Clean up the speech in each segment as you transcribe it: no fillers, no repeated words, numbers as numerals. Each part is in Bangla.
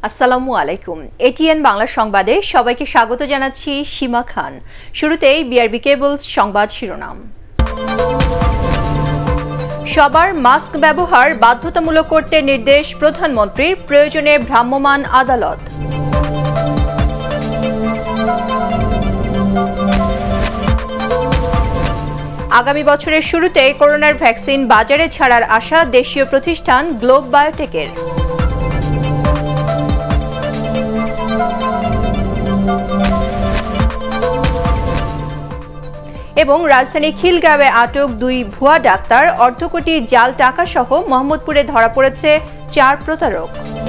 আসসালামু আলাইকুম। এটিএন বাংলা সংবাদে সবাইকে স্বাগত জানাচ্ছি সীমা খান। শুরুতেই বিআরবি কেবলস সংবাদ শিরোনাম। সবার মাস্ক ব্যবহার বাধ্যতামূলক করতে নির্দেশ প্রধানমন্ত্রীর, প্রয়োজনে ভ্রাম্যমাণ আদালত। আগামী বছরের শুরুতে করোনার ভ্যাকসিন বাজারে ছাড়ার আশা দেশীয় প্রতিষ্ঠান গ্লোব বায়োটেকের। এবং রাজধানী খিলগাঁওয়ে আটক 2 ভুয়া ডাক্তার, অর্ধকোটি জাল টাকা সহ মোহাম্মদপুরে ধরা পড়েছে 4 প্রতারক।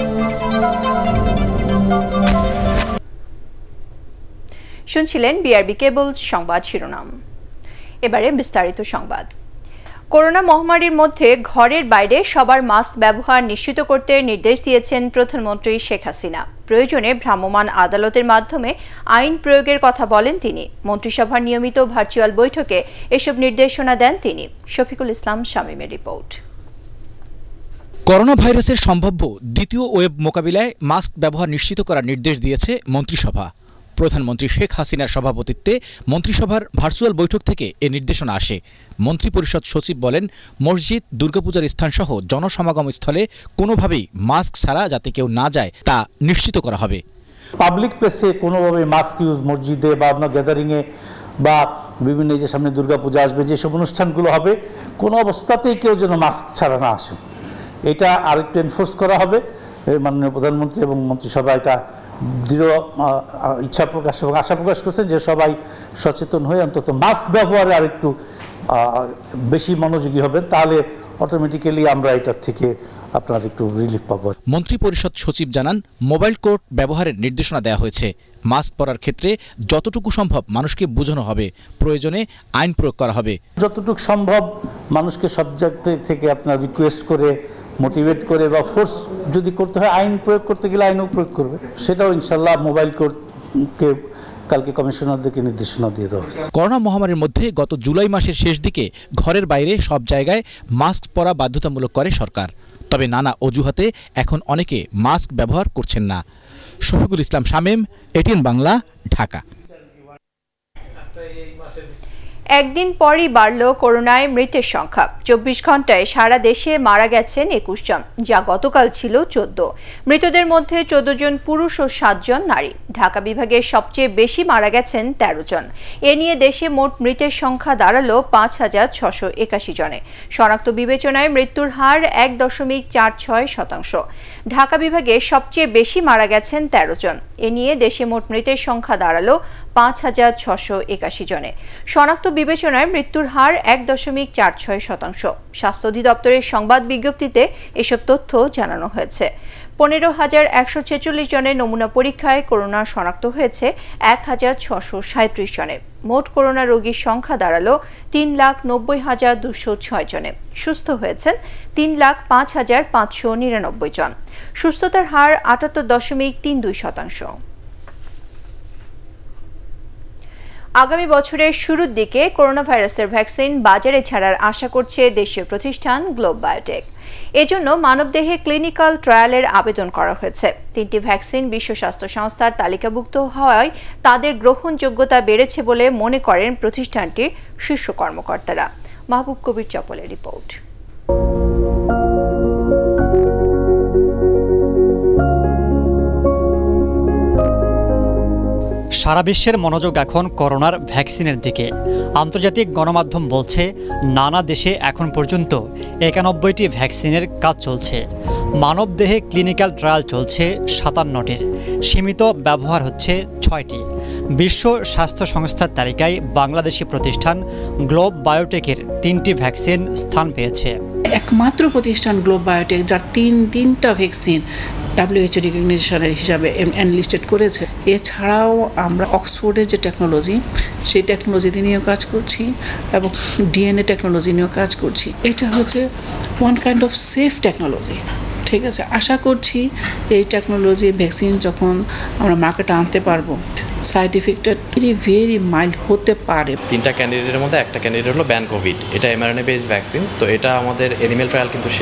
শুনছিলেন বিআরবি কেবলস সংবাদ শিরোনাম। এবারে বিস্তারিত সংবাদ। করোনা মহামারীর মধ্যে ঘরের বাইরে সবার মাস্ক ব্যবহার নিশ্চিত করতে নির্দেশ দিয়েছেন প্রধানমন্ত্রী শেখ হাসিনা। প্রয়োজনে ভ্রাম্যমাণ আদালতের মাধ্যমে আইন প্রয়োগের কথা বলেন তিনি। মন্ত্রিসভার নিয়মিত ভার্চুয়াল বৈঠকে এসব নির্দেশনা দেন তিনি। শফিকুল ইসলাম শামীমের রিপোর্ট। করোনা ভাইরাসের সম্ভাব্য দ্বিতীয় ওয়েভ মোকাবিলায় মাস্ক ব্যবহার নিশ্চিত করার নির্দেশ দিয়েছে মন্ত্রিসভা। প্রধানমন্ত্রী শেখ হাসিনার সভাপতিত্বে মন্ত্রিসভার ভার্চুয়াল বৈঠক থেকে এ নির্দেশনা আসে। মন্ত্রিপরিষদ সচিব বলেন, মসজিদ, দুর্গাপূজার স্থানসহ জনসমাগম স্থলে কোনোভাবেই মাস্ক ছাড়া যাতে কেউ না যায় তা নিশ্চিত করা হবে। পাবলিক প্লেসে কোনোভাবে মাস্ক ইউজ, মসজিদে বা আপনার গ্যাদারিংয়ে বা বিভিন্ন যে সামনে দুর্গাপূজা আসবে, যেসব অনুষ্ঠানগুলো হবে, কোনো অবস্থাতেই কেউ যেন মাস্ক ছাড়া না আসে, এটা আরেকটু এনফোর্স করা হবে। মাননীয় প্রধানমন্ত্রী এবং মন্ত্রিসভা এটা দৃঢ় ইচ্ছা প্রকাশ এবং আশা প্রকাশ করছেন যে সবাই সচেতন হয়ে অন্তত মাস্ক ব্যবহারে আরেকটু বেশি মনোযোগী হবেন, তাহলে অটোমেটিক্যালি আমরা এটার থেকে আপনার একটু রিলিফ পাবো। মন্ত্রিপরিষদ সচিব জানান, মোবাইল কোর্ট ব্যবহারের নির্দেশনা দেওয়া হয়েছে। মাস্ক পরার ক্ষেত্রে যতটুকু সম্ভব মানুষকে বোঝানো হবে, প্রয়োজনে আইন প্রয়োগ করা হবে। যতটুকু সম্ভব মানুষকে সব জায়গা থেকে আপনার রিকোয়েস্ট করে, মোটিভেট করে বা ফোর্স যদি করতে হয়, আইন প্রয়োগ করতে গেলে আইনও প্রয়োগ করবে। সেটাও ইনশাল্লাহ মোবাইল কোর্টকে কালকে কমিশনারদেরকে নির্দেশনা দিয়ে দেওয়া হয়েছে। করোনা মহামারীর মধ্যে গত জুলাই মাসের শেষ দিকে ঘরের বাইরে সব জায়গায় মাস্ক পরা বাধ্যতামূলক করে সরকার। তবে নানা অজুহাতে এখন অনেকে মাস্ক ব্যবহার করছেন না। শফিকুল ইসলাম শামীম, এটিএন বাংলা, ঢাকা। একদিন পরই বাড়ল করোনায় মৃতের সংখ্যা। 24 ঘন্টায় সারা দেশে মারা গেছেন 21 জন, যা গতকাল ছিল 14। মৃতদের মধ্যে 14 জন পুরুষ ও 7 জন নারী। ঢাকা বিভাগে সবচেয়ে বেশি মারা গেছেন 13 জন। এ নিয়ে দেশে মোট মৃতের সংখ্যা দাঁড়ালো 5,681 জনে। শনাক্ত বিবেচনায় মৃত্যুর হার 1.46%। ঢাকা বিভাগে সবচেয়ে বেশি মারা গেছেন 13 জন। এ নিয়ে দেশে মোট মৃতের সংখ্যা দাঁড়ালো 5,681 জনে। শনাক্ত বিবেচনায় মৃত্যুর হার 1.46%। স্বাস্থ্য অধিদপ্তরের সংবাদ বিজ্ঞপ্তিতে এসব তথ্য জানানো হয়েছে। 15,146 জনের নমুনা পরীক্ষায় করোনা শনাক্ত হয়েছে 1,637 জনে। মোট করোনা রোগীর সংখ্যা দাঁড়ালো 3,90,206 জনে। সুস্থ হয়েছেন 3,05,599 জন। সুস্থতার হার 78.32%। আগামী বছরের শুরুর দিকে করোনা ভাইরাসের ভ্যাকসিন বাজারে ছাড়ার আশা করছে দেশীয় প্রতিষ্ঠান গ্লোব বায়োটেক। এজন্য মানবদেহে ক্লিনিক্যাল ট্রায়ালের আবেদন করা হয়েছে। 3টি ভ্যাকসিন বিশ্ব স্বাস্থ্য সংস্থার তালিকাভুক্ত হওয়ায় তাদের গ্রহণযোগ্যতা বেড়েছে বলে মনে করেন প্রতিষ্ঠানটির শীর্ষ কর্মকর্তারা। মাহবুব কবির চপলের রিপোর্ট। সারা বিশ্বের মনোযোগ এখন করোনার ভ্যাকসিনের দিকে। আন্তর্জাতিক গণমাধ্যম বলছে, নানা দেশে এখন পর্যন্ত 91টি ভ্যাকসিনের কাজ চলছে। মানবদেহে ক্লিনিক্যাল ট্রায়াল চলছে 57টির, সীমিত ব্যবহার হচ্ছে 6টি। বিশ্ব স্বাস্থ্য সংস্থার তালিকায় বাংলাদেশি প্রতিষ্ঠান গ্লোব বায়োটেকের 3টি ভ্যাকসিন স্থান পেয়েছে। একমাত্র প্রতিষ্ঠান গ্লোব বায়োটেক যার তিনটা ভ্যাকসিন WHO রিকগনিশনের হিসাবে এনলিস্টেড করেছে। এছাড়াও আমরা অক্সফোর্ডের যে টেকনোলজি, সেই টেকনোলজি নিয়েও কাজ করছি এবং DNA টেকনোলজি নিয়েও কাজ করছি। এটা হচ্ছে one kind of safe technology. ঠিক আছে, আশা করছি এই টেকনোলজি ভ্যাকসিন যখন আমরা মার্কেটে আনতে পারবো, সাইড ইফেক্টটা ভেরি মাইল্ড হতে পারে। 3টা ক্যান্ডিডেটের মধ্যে একটা ক্যান্ডিডেট হলো ব্যান কোভিড। এটা mRNA বেসড ভ্যাকসিন, তো এটা আমাদের এনিমেল ট্রায়াল কিন্তু শেষ।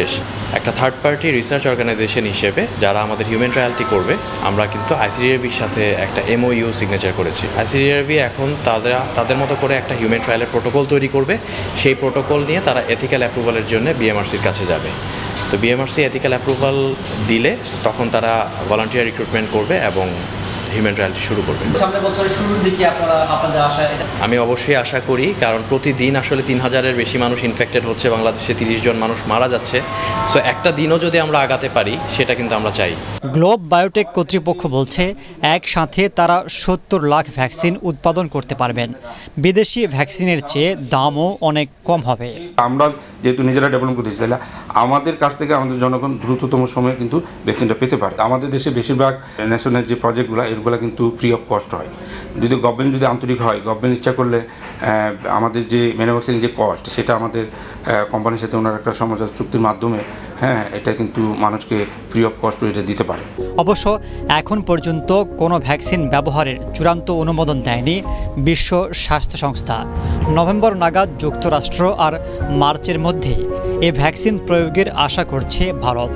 একটা থার্ড পার্টি রিসার্চ অর্গানাইজেশন হিসেবে যারা আমাদের হিউম্যান ট্রায়ালটি করবে, আমরা কিন্তু আইসিডিআরবির সাথে একটা এমওইউ সিগনেচার করেছি। আইসিডিআরবি এখন তাদের মতো করে একটা হিউম্যান ট্রায়ালের প্রোটোকল তৈরি করবে। সেই প্রোটোকল নিয়ে তারা এথিক্যাল অ্যাপ্রুভালের জন্য বিএমআরসির কাছে যাবে। তো বিএমআরসি এথিক্যাল অ্যাপ্রুভাল দিলে তখন তারা ভলান্টিয়ার রিক্রুটমেন্ট করবে এবং হিউম্যান ট্রায়ালটি শুরু করবে। সামনের বছরের শুরুর দিকে আপনাদের আশা? আমি অবশ্যই আশা করি, কারণ প্রতিদিন আসলে 3000-এর বেশি মানুষ ইনফেক্টেড হচ্ছে, বাংলাদেশে 30 জন মানুষ মারা যাচ্ছে। সো একটা দিনও যদি আমরা আগাতে পারি সেটা কিন্তু আমরা চাই। গ্লোব বায়োটেক কর্তৃপক্ষ বলছে একসাথে তারা 70 লাখ ভ্যাকসিন উৎপাদন করতে পারবেন। বিদেশি ভ্যাকসিনের চেয়ে দামও অনেক কম হবে। আমরা যেহেতু নিজেরা ডেভেলপ করতেছি, তাহলে আমাদের কাছ থেকে আমাদের জনগণ দ্রুততম সময়ে কিন্তু ভ্যাকসিনটা পেতে পারে। আমাদের দেশে বেশিরভাগ ন্যাশনাল যে প্রজেক্টগুলো এগুলো কিন্তু ফ্রি অফ কস্ট হয়। যদি গভর্নমেন্ট যদি আন্তরিক হয়, গভর্নমেন্ট ইচ্ছা করলে আমাদের যে ম্যানুফ্যাকচারিং যে কস্ট সেটা আমাদের কোম্পানির সাথে ওনার একটা সমঝোতা চুক্তির মাধ্যমে এটা কিন্তু মানুষকে ফ্রি অফ কস্ট এটা দিতে পারে। অবশ্য এখন পর্যন্ত কোনো ভ্যাকসিন ব্যবহারের চূড়ান্ত অনুমোদন দেয়নি বিশ্ব স্বাস্থ্য সংস্থা। নভেম্বর নাগাদ যুক্তরাষ্ট্র আর মার্চের মধ্যে এ ভ্যাকসিন প্রয়োগের আশা করছে ভারত।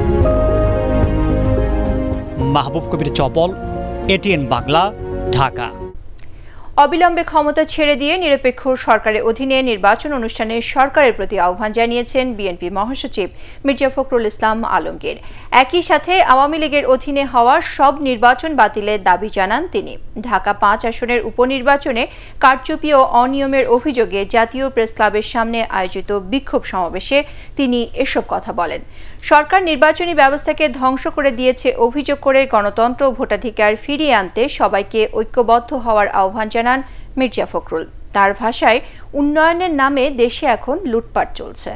মাহবুব কবির চপল, এটিএন বাংলা, ঢাকা। অবিলম্বে ক্ষমতা ছেড়ে দিয়ে নিরপেক্ষ সরকারের অধীনে নির্বাচন অনুষ্ঠানে সরকারের প্রতি আহ্বান জানিয়েছেন বিএনপি মহাসচিব মির্জা ফখরুল ইসলাম আলমগীর। একই সাথে আওয়ামী লীগের অধীনে হওয়া সব নির্বাচন বাতিলের দাবি জানান তিনি। ঢাকা 5 আসনের উপনির্বাচনে কারচুপি ও অনিয়মের অভিযোগে জাতীয় প্রেসক্লাবের সামনে আয়োজিত বিক্ষোভ সমাবেশে তিনি এসব কথা বলেন। সরকার নির্বাচনী ব্যবস্থাকে ধ্বংস করে দিয়েছে অভিযোগ করে গণতন্ত্র ও ভোটাধিকার ফিরিয়ে আনতে সবাইকে ঐক্যবদ্ধ হওয়ার আহ্বান জানান মির্জা ফখরুল। তার ভাষায়, উন্নয়নের নামে দেশে এখন লুটপাট চলছে।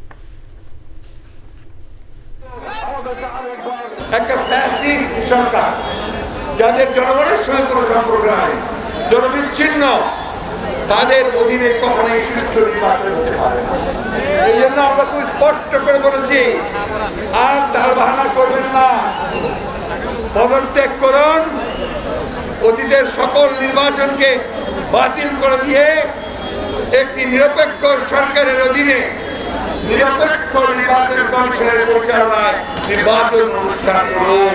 একটা ফ্যাসিস্ট সরকার, যাদের জনগণের সঙ্গে কোনো সম্পর্ক নাই, জনবিচ্ছিন্ন, তাদের অধীনে কখনোই সুষ্ঠু নির্বাচন হতে পারে না। এই জন্য আমরা খুব স্পষ্ট করে বলেছি, আর তার বাহানা করবেন না, পদত্যাগ করুন, অতীতের সকল নির্বাচনকে বাতিল করে দিয়ে একটি নিরপেক্ষ সরকারের অধীনে নিরপেক্ষ নির্বাচন কমিশনের পরিচালনায় নির্বাচন অনুষ্ঠান করুন।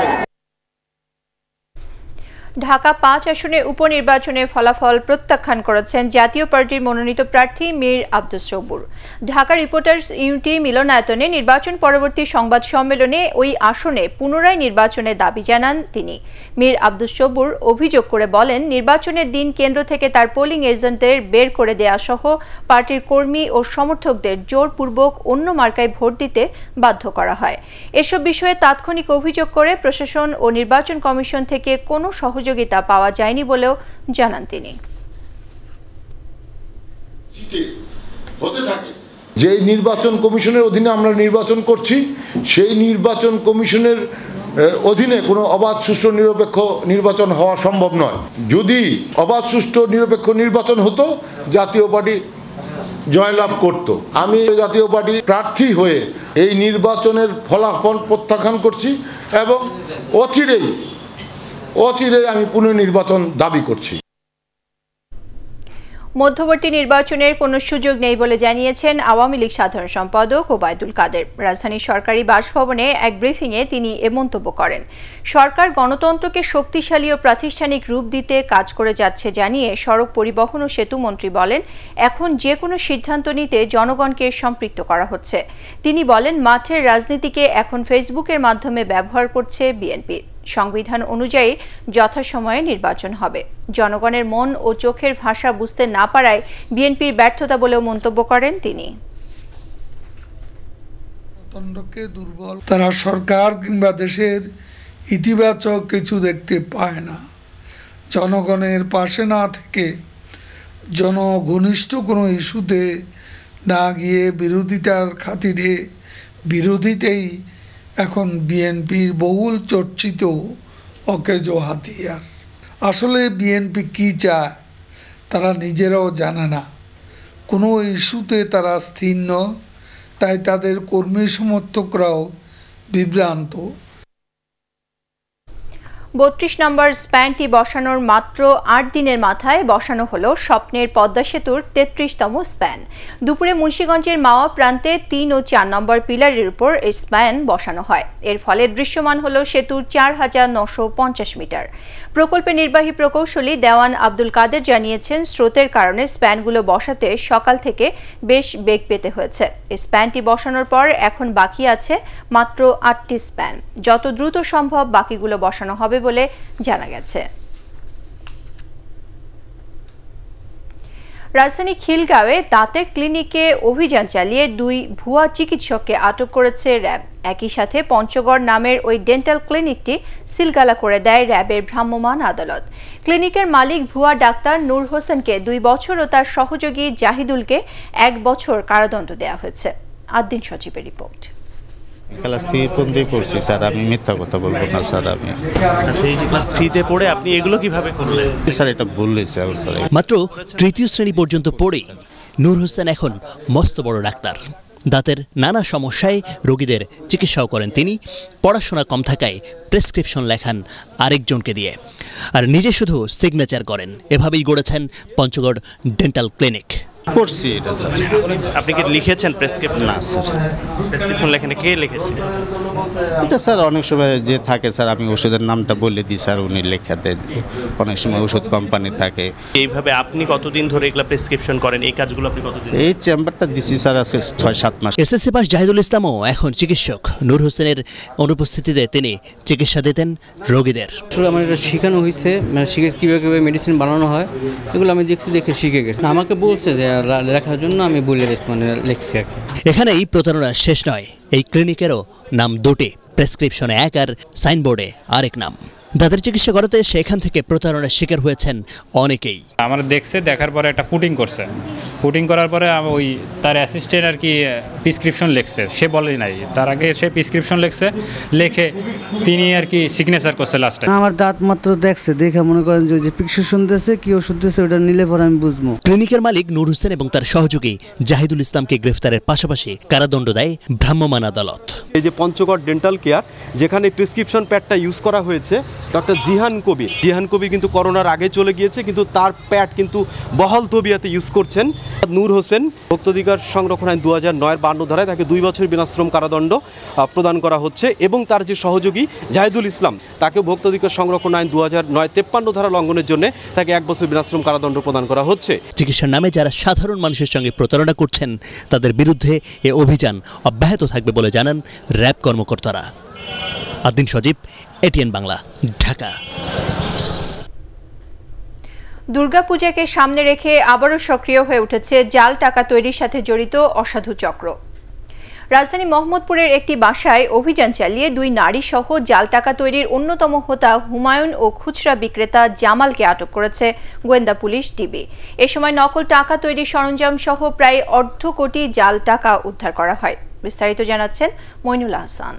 ঢাকা 5 আসনে উপনির্বাচনের ফলাফল প্রত্যাখ্যান করেছেন জাতীয় পার্টির মনোনীত প্রার্থী মীর আব্দুস সবুর। ঢাকা রিপোর্টার্স ইউনিটি মিলনায়তনে নির্বাচন পরবর্তী সংবাদ সম্মেলনে ওই আসনে পুনরায় নির্বাচনের দাবি জানান তিনি। মীর আব্দুস সবুর অভিযোগ করে বলেন, নির্বাচনের দিন কেন্দ্র থেকে তার পোলিং এজেন্টদের বের করে দেয়া সহ পার্টির কর্মী ও সমর্থকদের জোরপূর্বক অন্য মার্কায় ভোট দিতে বাধ্য করা হয়। এসব বিষয়ে তাৎক্ষণিক অভিযোগ করে প্রশাসন ও নির্বাচন কমিশন থেকে কোনো সহযোগিতা পাওয়া যায়নি বলেও জানান তিনি। যে নির্বাচন কমিশনের অধীনে আমরা নির্বাচন করছি, সেই নির্বাচন কমিশনের অধীনে কোনো অবাধ সুষ্ঠু নিরপেক্ষ নির্বাচন হওয়া সম্ভব নয়। যদি অবাধ সুষ্ঠু নিরপেক্ষ নির্বাচন হতো, জাতীয় পার্টি জয়লাভ করত। আমি জাতীয় পার্টি প্রার্থী হয়ে এই নির্বাচনের ফলাফল প্রত্যাখ্যান করছি এবং অচিরেই আমি পুনর্নির্বাচন দাবি করছি। মধ্যবর্তী নির্বাচনের কোনো সুযোগ নেই বলে জানিয়েছেন আওয়ামী লীগ সাধারণ সম্পাদক ওবায়দুল কাদের। রাজধানীর সরকারি বাসভবনে এক ব্রিফিংয়ে তিনি এ মন্তব্য করেন। সরকার গণতন্ত্রকে শক্তিশালী ও প্রাতিষ্ঠানিক রূপ দিতে কাজ করে যাচ্ছে জানিয়ে সড়ক পরিবহন ও সেতু মন্ত্রী বলেন, এখন যে কোনো সিদ্ধান্ত নিতে জনগণকে সম্পৃক্ত করা হচ্ছে। তিনি বলেন, মাঠের রাজনীতিকে এখন ফেসবুকের মাধ্যমে ব্যবহার করছে বিএনপি। সংবিধান অনুযায়ী যথাসময়ে নির্বাচন হবে। জনগণের মন ও চোখের ভাষা বুঝতে না পারায় বিএনপির ব্যর্থতা বলেও মন্তব্য করেন তিনি। দুর্বল, তারা সরকার কিংবা দেশের ইতিবাচক কিছু দেখতে পায় না। জনগণের পাশে না থেকে জনঘনিষ্ঠ কোনো ইস্যুতে না গিয়ে বিরোধিতার খাতিরে বিরোধিতেই এখন বিএনপির বহুল চর্চিত অকেজ হাতিয়ার। আসলে বিএনপি কী চায় তারা নিজেরাও জানে না। কোনো ইস্যুতে তারা স্থির নয়, তাই তাদের কর্মী সমর্থকরাও বিভ্রান্ত। 32 নম্বর স্প্যানটি বসানোর মাত্র 8 দিনের মাথায় বসানো হলো স্বপ্নের পদ্মা সেতুর 33তম স্প্যান। দুপুরে মুন্সিগঞ্জের মাওয়া প্রান্তে 3 ও 4 নম্বর পিলারের উপর এই স্প্যান বসানো হয়। এর ফলে দৃশ্যমান হলো সেতুর 4950 মিটার। প্রকল্পের নির্বাহী প্রকৌশলী দেওয়ান আব্দুল কাদের জানিয়েছেন, স্রোতের কারণে স্প্যানগুলো বসাতে সকাল থেকে বেশ বেগ পেতে হয়েছে। এই স্প্যানটি বসানোর পর এখন বাকি আছে মাত্র 8টি স্প্যান। যত দ্রুত সম্ভব বাকিগুলো বসানো হবে বলে জানা গেছে। রাজধানী খিলগাঁওয়ে দাঁতের ক্লিনিকে অভিযান চালিয়ে 2 ভুয়া চিকিৎসককে আটক করেছে র্যাব। একই সাথে পঞ্চগড় নামের ওই ডেন্টাল ক্লিনিকটি সিলগালা করে দেয় র্যাবের ভ্রাম্যমাণ আদালত। ক্লিনিকের মালিক ভুয়া ডাক্তার নূর হোসেনকে 2 বছর ও তার সহযোগী জাহিদুলকে 1 বছর কারাদণ্ড দেওয়া হয়েছে। আদ্দিন সচিবের রিপোর্ট। ক্লাস 3 পর্যন্ত পড়ছি স্যার, আমি মিথ্যা কথা বলবো না স্যার। আমি আচ্ছা, এই যে ক্লাস 3-তে পড়ে আপনি এগুলো কিভাবে করলেন? স্যার এটা বললেই স্যার। মাত্র 3য় শ্রেণী পর্যন্ত পড়ে নূর হোসেন এখন মস্ত বড় ডাক্তার। দাঁতের নানা সমস্যায় রোগীদের চিকিৎসাও করেন তিনি। পড়াশোনা কম থাকায় প্রেসক্রিপশন লেখান আরেকজনকে দিয়ে, আর নিজে শুধু সিগনেচার করেন। এভাবেই গড়েছেন পঞ্চগড় ডেন্টাল ক্লিনিক। পড়ছি এটা স্যার। আপনি কি লিখেছেন প্রেসক্রিপশন? না স্যার। প্রেসক্রিপশন লেখেন কে লিখেছে? এটা স্যার অনেক সময় যে থাকে স্যার, আমি ওষুধের নামটা বলে দিই স্যার, উনি লেখা দেন। অনেক সময় ওষুধ কোম্পানি থাকে। এইভাবে আপনি কতদিন ধরে এগুলা প্রেসক্রিপশন করেন? এই কাজগুলো আপনি কতদিন? এই চেম্বারটা দিছি স্যার আজকে 6-7 মাস। এসএসসি পাস জাহিদুল ইসলামও এখন চিকিৎসক। নূর হোসেনের অনুপস্থিতিতে তিনি চিকিৎসা দিতেন রোগীদের। আমার এটা শেখানো হয়েছে, মানে শিখে কীভাবে মেডিসিন বানানো হয় এগুলো আমি দেখছি, দেখে শিখে গেছি। আমাকে বলছে যে লেখার জন্য, আমি বলে গেছি, মানে লেখছি। এখানেই প্রতারণা শেষ নয়। এই ক্লিনিকেরও নাম 2টি, প্রেসক্রিপশনে 1 আর সাইনবোর্ডে আরেক নাম। দাঁতের চিকিৎসা করাতে সেখান থেকে প্রতারণার শিকার হয়েছেন অনেকেই। আমার দেখছে, দেখার পরে একটা পুটিং করছে। পুটিং করার পরে ওই তার অ্যাসিস্ট্যান্ট আর কি প্রেসক্রিপশন লিখছে, সে বলেই নাই। তার আগে সে প্রেসক্রিপশন লিখছে, লিখে তিনি আর কি সিগনেচার করছে লাস্টে। আমার দাঁত মাত্র দেখছে, দেখে মনে করেন যে প্রেসক্রিপশন দিয়েছে, কি ওষুধ দিয়েছে, ওটা নিলে পরে আমি বুঝবো। ক্লিনিকের মালিক নূর হোসেন এবং তার সহযোগী জাহিদুল ইসলামকে গ্রেফতারের পাশাপাশি কারাদণ্ড দেয় ভ্রাম্যমাণ আদালত। এই যে পঞ্চগড় ডেন্টাল কেয়ার, যেখানে প্রেসক্রিপশন প্যাডটা ইউজ করা হয়েছে, ডক্টর জিহান কবির কিন্তু করোনার আগে চলে গিয়েছে, কিন্তু তার প্যাড কিন্তু বহাল তবিয়াতে ইউজ করছেন। নূর হোসেন ভোক্তাধিকার সংরক্ষণ আইন 2009-এর 52 ধারায় তাকে 2 বছর বিনাশ্রম কারাদণ্ড প্রদান করা হচ্ছে, এবং তার যে সহযোগী জাহিদুল ইসলাম তাকে ভোক্তাধিকার সংরক্ষণ আইন 2009-53 ধারা লঙ্ঘনের জন্য তাকে 1 বছর বিনাশ্রম কারাদণ্ড প্রদান করা হচ্ছে। চিকিৎসার নামে যারা সাধারণ মানুষের সঙ্গে প্রতারণা করছেন তাদের বিরুদ্ধে এ অভিযান অব্যাহত থাকবে বলে জানান র্যাব কর্মকর্তারা। আদ্দিন সজীব, এটিএন বাংলা, ঢাকা। দুর্গাপূজাকে সামনে রেখে আবারও সক্রিয় হয়ে উঠেছে জাল টাকা তৈরির সাথে জড়িত অসাধু চক্র। রাজধানী মোহাম্মদপুরের একটি বাসায় অভিযান চালিয়ে 2 নারী সহ জাল টাকা তৈরির অন্যতম হোতা হুমায়ুন ও খুচরা বিক্রেতা জামালকে আটক করেছে গোয়েন্দা পুলিশ ডিবি। এ সময় নকল টাকা তৈরির সরঞ্জাম সহ প্রায় 1/2 কোটি জাল টাকা উদ্ধার করা হয়। বিস্তারিত জানাচ্ছেন মইনুল আহসান।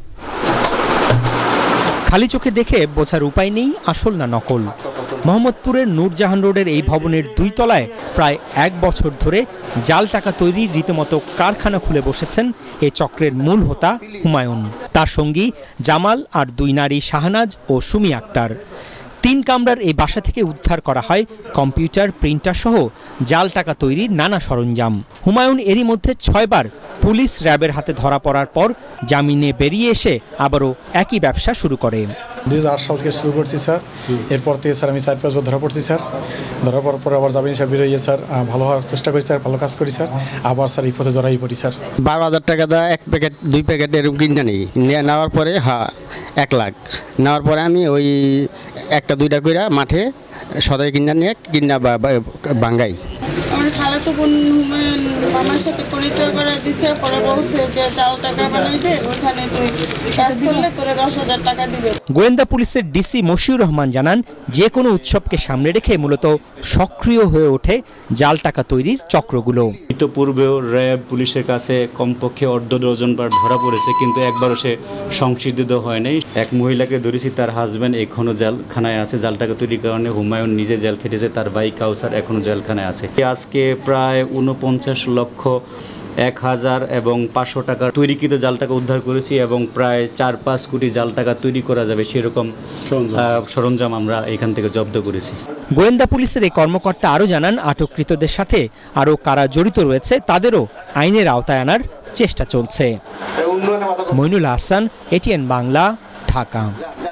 খালি চোখে দেখে বোঝার উপায় নেই আসল না নকল। মোহাম্মদপুরের নূরজাহান রোডের এই ভবনের 2 তলায় প্রায় 1 বছর ধরে জাল টাকা তৈরির রীতিমতো কারখানা খুলে বসেছেন এই চক্রের মূল হোতা হুমায়ুন, তার সঙ্গী জামাল আর 2 নারী শাহনাজ ও সুমি আক্তার। 3 কামরার এই বাসা থেকে উদ্ধার করা হয় কম্পিউটার, প্রিন্টার সহ জাল টাকা তৈরির নানা সরঞ্জাম। হুমায়ুন এরই মধ্যে 6 বার পুলিশ র্যাবের হাতে ধরা পড়ার পর জামিনে বেরিয়ে এসে আবারও একই ব্যবসা শুরু করে। 2008 সাল থেকে শুরু করছি স্যার। এরপর থেকে স্যার আমি 4-5 বার ধরা পড়ছি স্যার। ধরা পড়ার পরে আবার জামিন স্যার বেরোয় স্যার, ভালো হওয়ার চেষ্টা করি স্যার, ভালো কাজ করি স্যার। আবার স্যার এই পথে জড়াই পড়ি স্যার। 12,000 টাকা দেয় 1 প্যাকেট 2 প্যাকেট এরকম কিনে নিই। নেওয়ার পরে 1 লাখ নেওয়ার পরে আমি ওই 1টা-2টা করে মাঠে সদাই কিনা নিয়ে কিনা বাঙ্গাই। আমার খালাতো বোন হুমায়ুন মামার সাথে পরিচয় করে দিছে, পরে বলছে যে জাল টাকা বানাইবে, ওখানে তুই কাজ করলে তোরে 10,000 টাকা দিবে। গোয়েন্দা পুলিশের ডিসি মশিউর রহমান জানান, যে কোনো উৎসবকে সামনে রেখে মূলত সক্রিয় হয়ে ওঠে জাল টাকা তৈরির চক্রগুলো। ইতোপূর্বেও র্যাব পুলিশের কাছে কমপক্ষে 1/2 ডজন বার ধরা পড়েছে, কিন্তু একবারও সে সংশোধিত হয় নাই। এক মহিলাকে ধরেছি, তার হাজব্যান্ড এখনও জেলখানায় আছে জাল টাকা তৈরির কারণে। হুমায়ুন নিজে জেল খেটেছে, তার ভাই কাউসার এখনও জেলখানায় আছে। আজকে প্রায় 49 লক্ষ 1000 এবং 500 টাকা তৈরিকৃত জাল টাকা উদ্ধার করেছি এবং প্রায় 4-5 কোটি জাল টাকা তৈরি করা যাবে সেরকম সরঞ্জাম আমরা এখান থেকে জব্দ করেছি। গোয়েন্দা পুলিশের এই কর্মকর্তা আরও জানান, আটককৃতদের সাথে আরও কারা জড়িত রয়েছে তাদেরও আইনের আওতায় আনার চেষ্টা চলছে। মইনুল হাসান, এটিএন বাংলা, ঢাকা।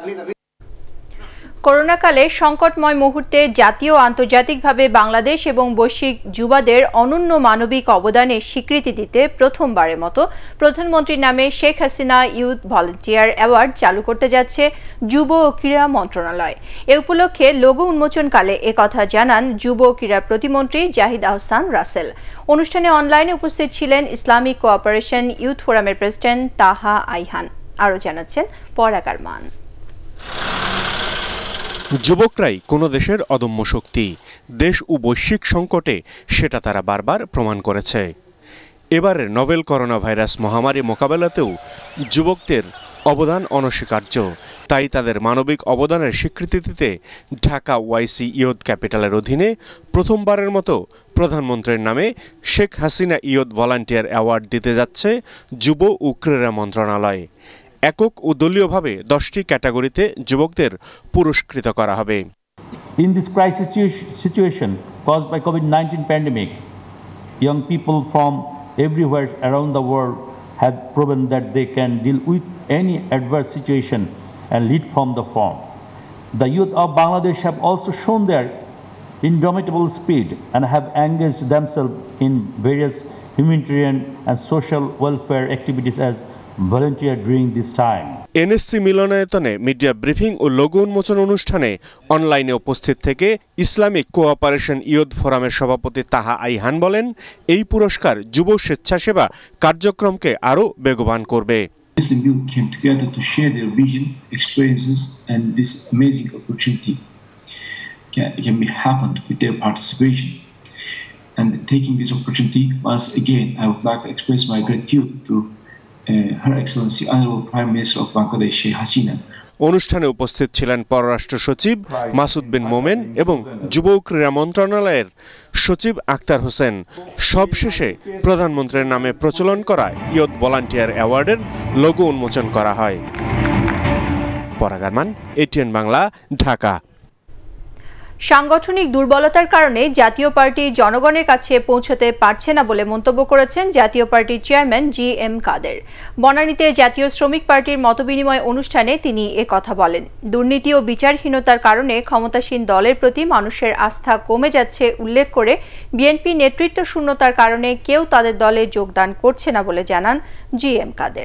করোনাকালে সংকটময় মুহূর্তে জাতীয় ও আন্তর্জাতিকভাবে বাংলাদেশ এবং বৈশ্বিক যুবাদের অনন্য মানবিক অবদানের স্বীকৃতি দিতে প্রথমবারের মতো প্রধানমন্ত্রীর নামে Sheikh Hasina youth volunteer award চালু করতে যাচ্ছে যুব ও ক্রীড়া মন্ত্রণালয়। এ উপলক্ষে লোগো উন্মোচনকালে একথা জানান যুব ও ক্রীড়া প্রতিমন্ত্রী জাহিদ আহসান রাসেল। অনুষ্ঠানে অনলাইনে উপস্থিত ছিলেন ইসলামিক কোঅপারেশন ইউথ ফোরামের প্রেসিডেন্ট তাহা আইহান। আরও জানাচ্ছেন পরাগ আরমান। যুবকরাই কোনো দেশের অদম্য শক্তি। দেশ ও বৈশ্বিক সংকটে সেটা তারা বারবার প্রমাণ করেছে। এবারের নোভেল করোনা ভাইরাস মহামারী মোকাবেলাতেও যুবকদের অবদান অনস্বীকার্য। তাই তাদের মানবিক অবদানের স্বীকৃতি দিতে ঢাকা ওয়াইসি ইয়ুথ ক্যাপিটালের অধীনে প্রথমবারের মতো প্রধানমন্ত্রীর নামে Sheikh Hasina youth volunteer award দিতে যাচ্ছে যুব ও ক্রীড়া মন্ত্রণালয়। একক ও দলীয়ভাবে 10টি ক্যাটাগরিতে যুবকদের পুরস্কৃত করা হবে। In this crisis situation caused by COVID-19 pandemic, young people from everywhere around the world have proven that they can deal with any adverse situation and lead from the front. The youth of Bangladesh have also shown their indomitable spirit and have engaged themselves in various humanitarian and social welfare activities as volunteer during this time. NSC মিলনায়তনে মিডিয়া ব্রিফিং ও লোগো উন্মোচন অনুষ্ঠানে অনলাইনে উপস্থিত থেকে ইসলামিক কোঅপারেশন ইয়ুথ ফোরামের সভাপতি তাহা আইহান বলেন, এই পুরস্কার যুব স্বেচ্ছাসেবা কার্যক্রমকে আরও বেগবান করবে। Muslim youth came together to share their vision, experiences, and this amazing opportunity can be happened with their participation. And taking this opportunity, once again, I would like to express my gratitude to Her Excellency Honorable Prime Minister of Bangladesh, Sheikh Hasina. অনুষ্ঠানে উপস্থিত ছিলেন পররাষ্ট্র সচিব মাসুদ বিন মোমেন এবং যুব ও ক্রীড়া মন্ত্রণালয়ের সচিব আক্তার হোসেন। সবশেষে প্রধানমন্ত্রীর নামে প্রচলন করা ইয়ুথ ভলান্টিয়ার অ্যাওয়ার্ডের লোগো উন্মোচন করা হয়। পরাগ আরমান, এটিএন বাংলা, ঢাকা। সাংগঠনিক দুর্বলতার কারণে জাতীয় পার্টি জনগণের কাছে পৌঁছতে পারছে না বলে মন্তব্য করেছেন জাতীয় পার্টির চেয়ারম্যান জি.এম. কাদের। বনানীতে জাতীয় শ্রমিক পার্টির মতবিনিময় অনুষ্ঠানে তিনি কথা বলেন। দুর্নীতি ও বিচারহীনতার কারণে ক্ষমতাসীন দলের প্রতি মানুষের আস্থা কমে যাচ্ছে উল্লেখ করে বিএনপি নেতৃত্ব শূন্যতার কারণে কেউ তাদের দলে যোগদান করছে না বলে জানান জি.এম. কাদের।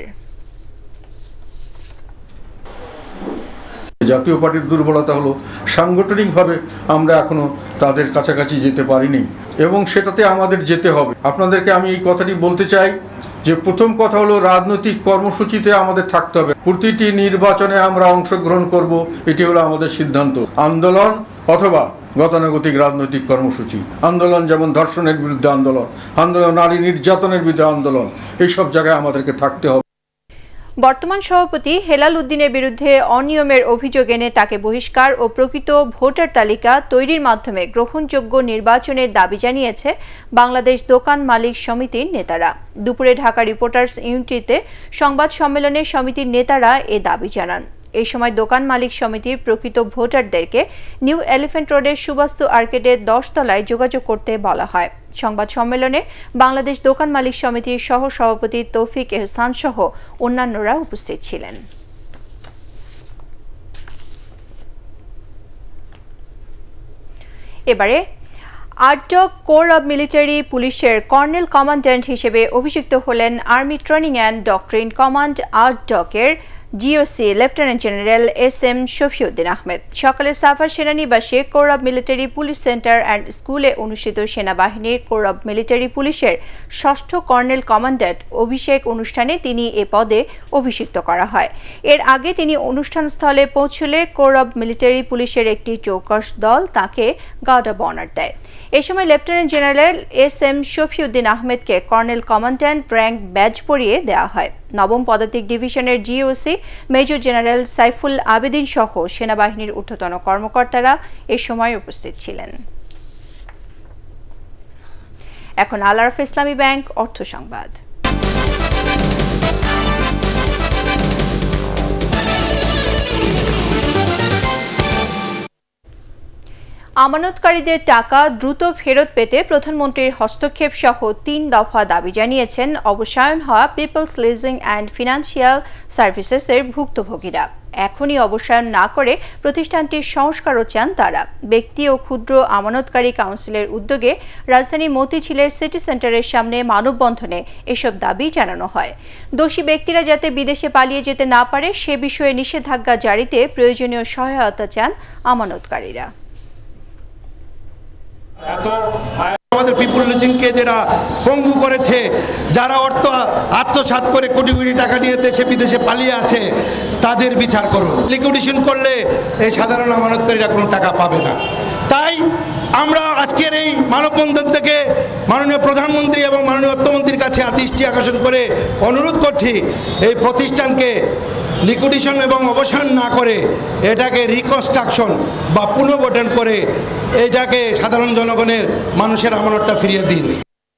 জাতীয় পার্টির দুর্বলতা হলো সাংগঠনিকভাবে আমরা এখনো তাদের কাছাকাছি যেতে পারিনি এবং সেটাতে আমাদের যেতে হবে। আপনাদেরকে আমি এই কথাটি বলতে চাই যে প্রথম কথা হলো রাজনৈতিক কর্মসূচিতে আমাদের থাকতে হবে। প্রতিটি নির্বাচনে আমরা অংশগ্রহণ করব, এটি হলো আমাদের সিদ্ধান্ত। আন্দোলন অথবা গতানুগতিক রাজনৈতিক কর্মসূচি। আন্দোলন যেমন ধর্ষণের বিরুদ্ধে আন্দোলন, নারী নির্যাতনের বিরুদ্ধে আন্দোলন, এইসব জায়গায় আমাদেরকে থাকতে হবে। বর্তমান সভাপতি হেলাল উদ্দিনের বিরুদ্ধে অনিয়মের অভিযোগ এনে তাকে বহিষ্কার ও প্রকৃত ভোটার তালিকা তৈরির মাধ্যমে গ্রহণযোগ্য নির্বাচনের দাবি জানিয়েছে বাংলাদেশ দোকান মালিক সমিতির নেতারা। দুপুরে ঢাকা রিপোর্টার্স ইউনিটিতে সংবাদ সম্মেলনে সমিতির নেতারা এ দাবি জানান। এই সময় দোকান মালিক সমিতির প্রকৃত ভোটারদেরকে নিউ এলিফ্যান্ট রোডের সুবাস্তু আর্কেডের 10 তলায় যোগাযোগ করতে বলা হয়। সংবাদ সম্মেলনে বাংলাদেশ দোকান মালিক সমিতির সহ সভাপতি তৌফিক এহসান সহ অন্যান্যরা উপস্থিত ছিলেন। এবারে আর্টডগ কোর অব মিলিটারি পুলিশের কর্নেল কমান্ড্যান্ট হিসেবে অভিষিক্ত হলেন army training and doctrine command আর্টডগের GOC lieutenant general S M. Shafiuddin Ahmed. সকালে সাফার সেনানিবাসে corps of military police centre and স্কুলে অনুষ্ঠিত সেনাবাহিনীর কোর অব মিলিটারি পুলিশের 6ষ্ঠ কর্নেল কমান্ড্যান্ট অভিষেক অনুষ্ঠানে তিনি এ পদে অভিষিক্ত করা হয়। এর আগে তিনি অনুষ্ঠানস্থলে পৌঁছলে কোর অব মিলিটারি পুলিশের একটি চৌকস দল তাকে গার্ড অব অনার দেয়। এ সময় লেফটেন্যান্ট জেনারেল এস.এম. শফিউদ্দিন আহমেদকে কর্নেল কমান্ড্যান্ট র্যাঙ্ক ব্যাজ পরিয়ে দেওয়া হয়। নবম পদাতিক ডিভিশনের GOC major general Saiful Abedin সহ সেনাবাহিনীর ঊর্ধ্বতন কর্মকর্তারা এ সময় উপস্থিত ছিলেন। এখন আল আরাফা ইসলামী ব্যাংক অর্থ সংবাদ। আমানতকারীদের টাকা দ্রুত ফেরত পেতে প্রধানমন্ত্রীর হস্তক্ষেপ সহ ৩ দফা দাবি জানিয়েছেন অবসায়ন হওয়া পিপলস লিজিং অ্যান্ড ফিনান্সিয়াল সার্ভিসেসের ভুক্তভোগীরা। এখনই অবসায়ন না করে প্রতিষ্ঠানটির সংস্কারও চান তারা। ব্যক্তি ও ক্ষুদ্র আমানতকারী কাউন্সিলের উদ্যোগে রাজধানী মতিঝিলের সিটি সেন্টারের সামনে মানববন্ধনে এসব দাবি জানানো হয়। দোষী ব্যক্তিরা যাতে বিদেশে পালিয়ে যেতে না পারে সে বিষয়ে নিষেধাজ্ঞা জারিতে প্রয়োজনীয় সহায়তা চান আমানতকারীরা। আমাদের পিপল লিজিংকে যারা পঙ্গু করেছে, যারা অর্থ আত্মসাৎ করে কোটি কোটি টাকা নিয়ে দেশে বিদেশে পালিয়ে আছে, তাদের বিচার করুন। লিকুইডেশন করলে এই সাধারণ আমানতকারীরা কোনো টাকা পাবে না। তাই আমরা আজকের এই মানববন্ধন থেকে মাননীয় প্রধানমন্ত্রী এবং মাননীয় অর্থমন্ত্রীর কাছে দৃষ্টি আকর্ষণ করে অনুরোধ করছি, এই প্রতিষ্ঠানকে লিকুইডেশন এবং অবসান না করে এটাকে রিকনস্ট্রাকশন বা পুনর্গঠন করে এটাকে সাধারণ জনগণের মানুষের আমানতটা ফিরিয়ে দিন।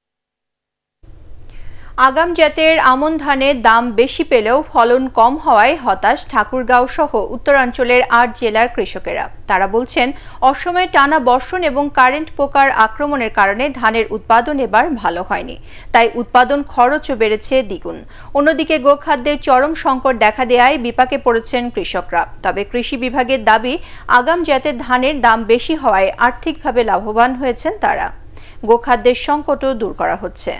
আগাম জাতের আমন ধানের দাম বেশি পেলেও ফলন কম হওয়ায় হতাশ ঠাকুরগাঁও সহ উত্তরাঞ্চলের ৮ জেলার কৃষকেরা। তারা বলছেন অসময়ে টানা বর্ষণ এবং কারেন্ট পোকার আক্রমণের কারণে ধানের উৎপাদন এবার ভালো হয়নি, তাই উৎপাদন খরচও বেড়েছে দ্বিগুণ। অন্যদিকে গোখাদ্যের চরম সংকট দেখা দেয়ায় বিপাকে পড়েছেন কৃষকরা। তবে কৃষি বিভাগের দাবি আগাম জাতের ধানের দাম বেশি হওয়ায় আর্থিকভাবে লাভবান হয়েছেন তারা। গোখাদ্যের সংকটও দূর করা হচ্ছে।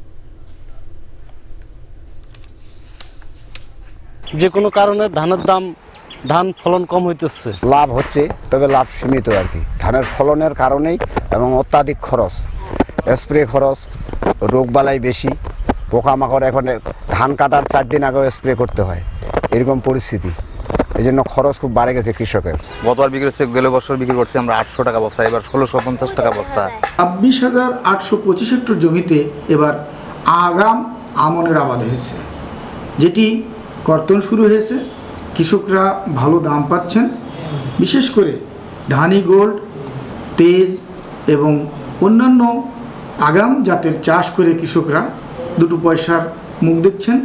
যে কোনো কারণে ধান ফলন কম হইতেছে, লাভ হচ্ছে তবে লাভ সীমিত আর কি। ধানের ফলনের কারণেই এবং অত্যাধিক খরচ, স্প্রে খরচ, রোগবালাই বেশি, পোকামাকড়। এখন ধান কাটার 4 দিন আগেও স্প্রে করতে হয়, এরকম পরিস্থিতি। এই জন্য খরচ খুব বাড়ে গেছে কৃষকের। গতবার বিক্রি করছে, গেলে বছর বিক্রি করছি আমরা 800 টাকা বস্তা, এবার 1650 টাকা বস্তা। 26,825 হেক্টর জমিতে এবার আগাম আমনের আবাদ হয়েছে, যেটি কর্তন শুরু হয়েছে। কৃষকরা ভালো দাম পাচ্ছেন, বিশেষ করে ধানি গোল্ড, তেজ এবং অন্যান্য আগাম জাতের চাষ করে কৃষকরা দুটো পয়সার মুখ দেখছেন।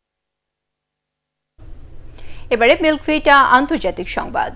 এবারে মিল্কভিটা আন্তর্জাতিক সংবাদ।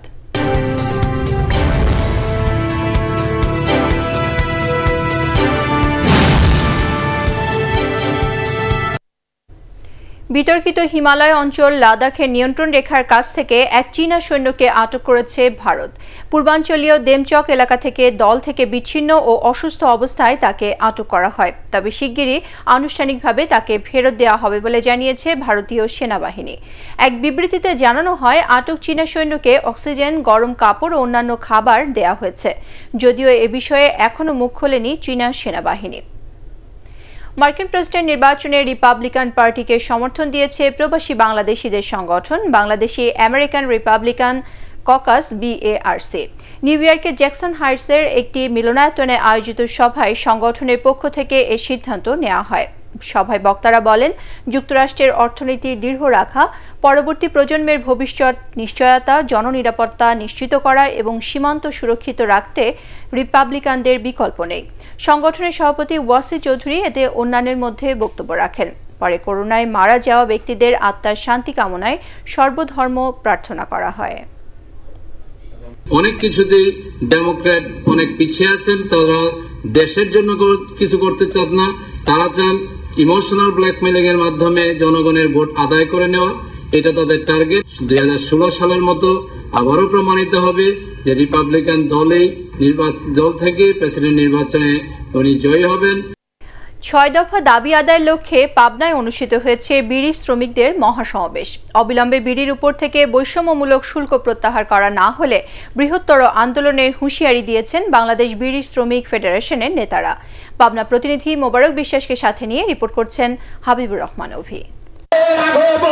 বিতর্কিত হিমালয় অঞ্চল লাদাখের নিয়ন্ত্রণ রেখার কাছ থেকে এক চীনা সৈন্যকে আটক করেছে ভারত। পূর্বাঞ্চলীয় দেমচক এলাকা থেকে দল থেকে বিচ্ছিন্ন ও অসুস্থ অবস্থায় তাকে আটক করা হয়। তবে শিগগিরই আনুষ্ঠানিকভাবে তাকে ফেরত দেওয়া হবে বলে জানিয়েছে ভারতীয় সেনাবাহিনী। এক বিবৃতিতে জানানো হয়, আটক চীনা সৈন্যকে অক্সিজেন, গরম কাপড় ও অন্যান্য খাবার দেওয়া হয়েছে, যদিও এ বিষয়ে এখনও মুখ খোলেনি চীনা সেনাবাহিনী। মার্কিন প্রেসিডেন্ট নির্বাচনে রিপাবলিকান পার্টিকে সমর্থন দিয়েছে প্রবাসী বাংলাদেশিদের সংগঠন Bangladeshi American Republican caucus BARC। New ইয়র্কের জ্যাকসন হাইটসের একটি মিলনায়তনে আয়োজিত সভায় সংগঠনের পক্ষ থেকে এ সিদ্ধান্ত নেওয়া হয়। সভায় বক্তারা বলেন, যুক্তরাষ্ট্রের অর্থনীতি দৃঢ় রাখা, পরবর্তী প্রজন্মের ভবিষ্যৎ নিশ্চয়তা, জননিরাপত্তা নিশ্চিত করা এবং সীমান্ত সুরক্ষিত রাখতে রিপাবলিকানদের বিকল্প নেই। সংগঠনের সভাপতি ওয়াসি চৌধুরী এতে অন্যান্যের মধ্যে বক্তব্য রাখেন। পরে করোনায় মারা যাওয়া ব্যক্তিদের আত্মার শান্তি কামনায় সর্বধর্ম প্রার্থনা করা হয়। অনেক কিছুতে ডেমোক্র্যাট অনেক পিছিয়ে আছেন, তারা দেশের জন্য কিছু করতে চান না, তারা চান ইমোশনাল ব্ল্যাকমেলিং এর মাধ্যমে জনগণের ভোট আদায় করে নেওয়া। এটা তাদের টার্গেট। 2016 সালের মতো আবারও প্রমাণিত হবে যে রিপাবলিকান দল থেকে প্রেসিডেন্ট নির্বাচনে উনি জয়ী হবেন। 6 দফা দাবি আদায়ের লক্ষ্যে পাবনায় অনুষ্ঠিত হয়েছে বিড়ি শ্রমিকদের মহাসমাবেশ। অবিলম্বে বিড়ির উপর থেকে বৈষম্যমূলক শুল্ক প্রত্যাহার করা না হলে বৃহত্তর আন্দোলনের হুঁশিয়ারি দিয়েছেন বাংলাদেশ বিড়ি শ্রমিক ফেডারেশনের নেতারা। পাবনা প্রতিনিধি মোবারক বিশ্বাসকে সাথে নিয়ে রিপোর্ট করছেন হাবিবুর রহমান অভি।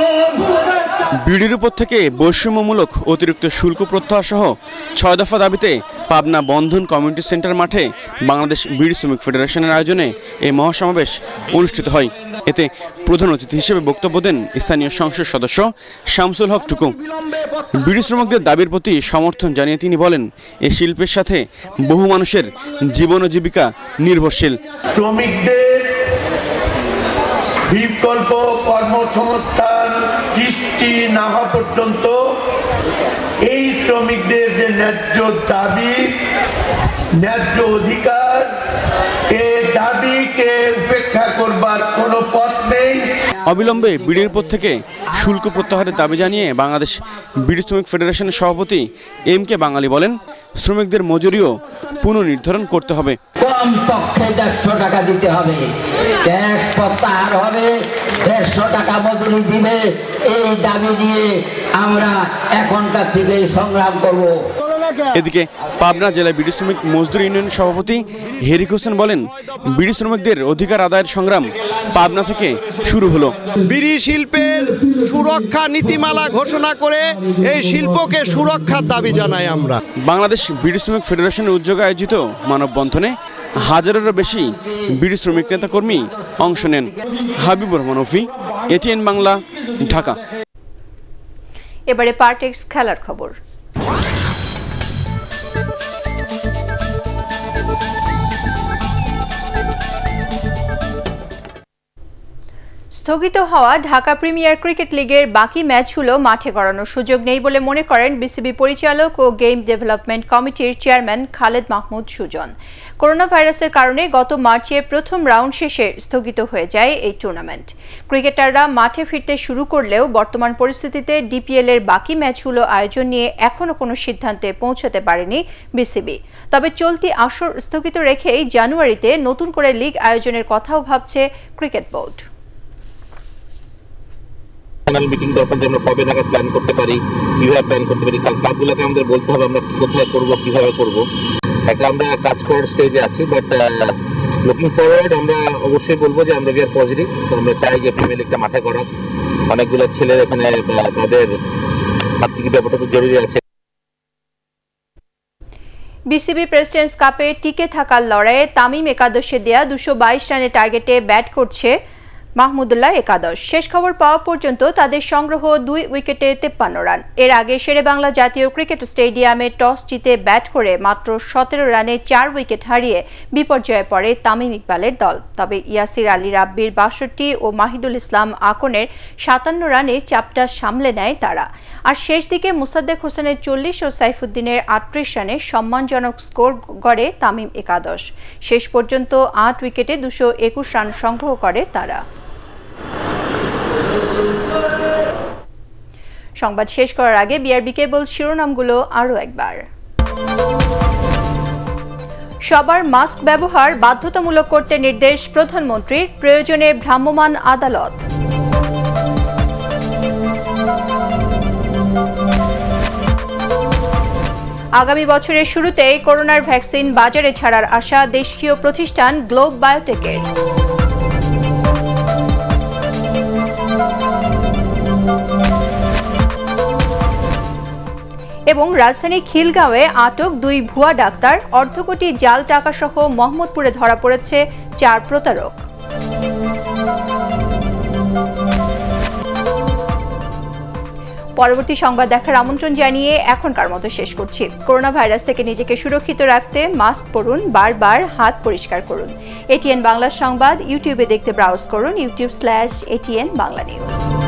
বিড়ির উপর থেকে বৈষম্যমূলক অতিরিক্ত শুল্ক প্রত্যাহার সহ 6 দফা দাবিতে পাবনা বন্ধন কমিউনিটি সেন্টার মাঠে বাংলাদেশ বিড়ি শ্রমিক ফেডারেশনের আয়োজনে এই মহাসমাবেশ অনুষ্ঠিত হয়। এতে প্রধান অতিথি হিসেবে বক্তব্য দেন স্থানীয় সংসদ সদস্য শামসুল হক টুকু। বিড়ি শ্রমিকদের দাবির প্রতি সমর্থন জানিয়ে তিনি বলেন, এই শিল্পের সাথে বহু মানুষের জীবন ও জীবিকা নির্ভরশীল। শ্রমিকদের বিকল্প কর্মসংস্থান সৃষ্টি না হওয়া পর্যন্ত এই শ্রমিকদের যে ন্যায্য দাবি, ন্যায্য অধিকার, এই দাবিকে উপেক্ষা করবার কোনো পথ নেই। অবিলম্বে বিড়ির উপর থেকে শুল্ক প্রত্যাহারের দাবি জানিয়ে বাংলাদেশ বিড়ি শ্রমিক ফেডারেশনের সভাপতি এম কে বাঙালি বলেন, শ্রমিকদের মজুরিও পুনর্নির্ধারণ করতে হবে। কমপক্ষে 150 টাকা দিতে হবে, ট্যাক্স প্রত্যাহার হবে, 150 টাকা মজুরি দিবে। এই দাবি নিয়ে আমরা এখনকার থেকে সংগ্রাম করব। এদিকে পাবনা জেলা বিড়ি শ্রমিক মজদুর ইউনিয়নের সভাপতি হেরিক হোসেন বলেন, বিড়ি শ্রমিকদের অধিকার আদায়ের সংগ্রাম পাবনা থেকে শুরু হলো। বিড়ি শিল্পের সুরক্ষা নীতিমালা ঘোষণা করে এই শিল্পকে সুরক্ষার দাবি জানাই আমরা। বাংলাদেশ বিড়ি শ্রমিক ফেডারেশনের উদ্যোগে আয়োজিত মানববন্ধনে হাজারেরও বেশি বিড়ি শ্রমিক নেতাকর্মী অংশ নেন। হাবিবুর রহমান অফি, এটিএন বাংলা, ঢাকা। এবারে পার্টেক্স খেলার খবর। স্থগিত হওয়া ঢাকা প্রিমিয়ার ক্রিকেট লিগের বাকি ম্যাচগুলো মাঠে গড়ানোর সুযোগ নেই বলে মনে করেন বিসিবি পরিচালক ও গেম ডেভেলপমেন্ট কমিটির চেয়ারম্যান খালেদ মাহমুদ সুজন। করোনা ভাইরাসের কারণে গত মার্চে প্রথম রাউন্ড শেষে স্থগিত হয়ে যায় এই টুর্নামেন্ট। ক্রিকেটাররা মাঠে ফিরতে শুরু করলেও বর্তমান পরিস্থিতিতে ডিপিএল এর বাকি ম্যাচগুলো আয়োজন নিয়ে এখনও কোনো সিদ্ধান্তে পৌঁছাতে পারেনি বিসিবি। তবে চলতি আসর স্থগিত রেখেই জানুয়ারিতে নতুন করে লিগ আয়োজনের কথাও ভাবছে ক্রিকেট বোর্ড। মিটিং দরকার যে আমরা কবে নাগাদ প্ল্যান করতে পারি, কিভাবে প্ল্যান করতে পারি, কাজগুলোকে আমাদের বলতে হবে আমরা কোথায় করবো, কিভাবে করবো। একটা আমরা কাজ করার স্টেজে আছি, বাট লুকিং ফরওয়ার্ড আমরা অবশ্যই বলবো যে আমরা উই আর পজিটিভ। আমরা চাই যে প্রিমিয়ার লিগটা মাঠে করা। অনেকগুলো ছেলের এখানে তাদের আর্থিক ব্যাপারটা খুব জরুরি আছে। বিসিবি প্রেসিডেন্টস কাপে টিকে থাকার লড়াইয়ে তামিম একাদশে দেয়া 222 রানের টার্গেটে ব্যাট করছে মাহমুদুল্লাহ একাদশ। শেষ খবর পাওয়া পর্যন্ত তাদের সংগ্রহ 2 উইকেটে 53 রান। এর আগে শেরেবাংলা জাতীয় ক্রিকেট স্টেডিয়ামে টস জিতে ব্যাট করে মাত্র 17 রানে 4 উইকেট হারিয়ে বিপর্যয়ে পড়ে তামিম ইকবালের দল। তবে ইয়াসির আলী রাব্বির 62 ও মাহিদুল ইসলাম আকনের 57 রানে চাপটা সামলে নেয় তারা। আর শেষ দিকে মুসাদ্দেক হোসেনের 40 ও সাইফুদ্দিনের 38 রানে সম্মানজনক স্কোর গড়ে তামিম একাদশ। শেষ পর্যন্ত 8 উইকেটে 221 রান সংগ্রহ করে তারা। সংবাদ শেষ করার আগে বিআরবি কেবল শিরোনামগুলো আরও একবার। সবার মাস্ক ব্যবহার বাধ্যতামূলক করতে নির্দেশ প্রধানমন্ত্রীর, প্রয়োজনে ভ্রাম্যমাণ আদালত। আগামী বছরের শুরুতেই করোনার ভ্যাকসিন বাজারে ছাড়ার আশা দেশীয় প্রতিষ্ঠান গ্লোব বায়োটেকের। এবং রাজধানী খিলগাঁওয়ে আটক 2 ভুয়া ডাক্তার, অর্ধকোটি জাল টাকা সহ মোহাম্মদপুরে ধরা পড়েছে 4 প্রতারক। পরবর্তী সংবাদ দেখার আমন্ত্রণ জানিয়ে এখনকার মতো শেষ করছি। করোনা ভাইরাস থেকে নিজেকে সুরক্ষিত রাখতে মাস্ক পরুন, বারবার হাত পরিষ্কার করুন। এটিএন বাংলা সংবাদ ইউটিউবে দেখতে ব্রাউজ করুন youtube/ATN বাংলা নিউজ।